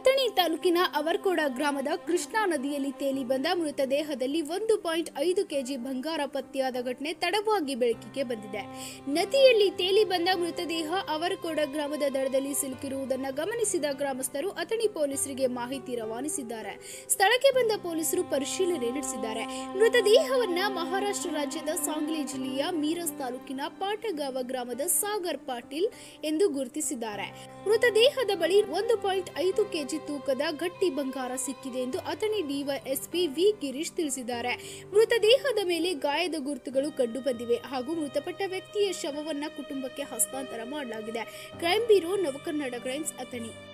ಅಥಣಿ ತಾಲೂಕಿನ ಅವರಕೋಡ ಗ್ರಾಮದ ಕೃಷ್ಣಾ ನದಿಯಲ್ಲಿ ತೇಲಿ ಬಂದ ಮೃತದೇಹದಲ್ಲಿ 1.5 ಕೆಜಿ ಬಂಗಾರ ಪತ್ತೆಯಾದ ಘಟನೆ ತಡವಾಗಿ ಬೆಳಕಿಗೆ ಬಂದಿದೆ. ನದಿಯಲ್ಲಿ ತೇಲಿ ಬಂದ ಮೃತದೇಹ ಅವರಕೋಡ ಗ್ರಾಮದ ದಡದಲ್ಲಿ ಸಿಲುಕಿರುವುದನ್ನು ಗಮನಿಸಿದ ಗ್ರಾಮಸ್ಥರು ಅಥಣಿ ಪೊಲೀಸರಿಗೆ ಮಾಹಿತಿ ರವಾನಿಸಿದ್ದಾರೆ. ಸ್ಥಳಕ್ಕೆ ಬಂದ ಪೊಲೀಸರು ಪರಿಶೀಲನೆ ನಡೆಸಿದ್ದಾರೆ. ಮೃತದೇಹವನ್ನ ಮಹಾರಾಷ್ಟ್ರ ರಾಜ್ಯದ ಸಾಂಗ್ಲಿ ಜಿಲ್ಲೆಯ ಮಿರಜ್ ತಾಲೂಕಿನ ಪಾಟಗಾವ ಗ್ರಾಮದ ಸಾಗರ್ ಪಾಟೀಲ್ ಎಂದು ಗುರುತಿಸಿದ್ದಾರೆ. ಮೃತದೇಹದ ಬಳಿ 1.5 ಕೆಜಿ ತೂಕದ ಗಟ್ಟಿ ಬಂಗಾರ ಸಿಕ್ಕಿದೆ ಎಂದು ಅಥಣಿ ಡಿವೈಎಸ್ಪಿ ವಿ ಗಿರೀಶ್ ತಿಳಿಸಿದ್ದಾರೆ. ಮೃತದೇಹದ ಮೇಲೆ ಗಾಯದ ಗುರುತುಗಳು ಕಂಡುಬಂದಿವೆ ಹಾಗೂ ಮೃತಪಟ್ಟ ವ್ಯಕ್ತಿಯ ಶವವನ್ನ ಕುಟುಂಬಕ್ಕೆ ಹಸ್ತಾಂತರ ಮಾಡಲಾಗಿದೆ. Crime bureau, Navakarnataka crimes, Athani.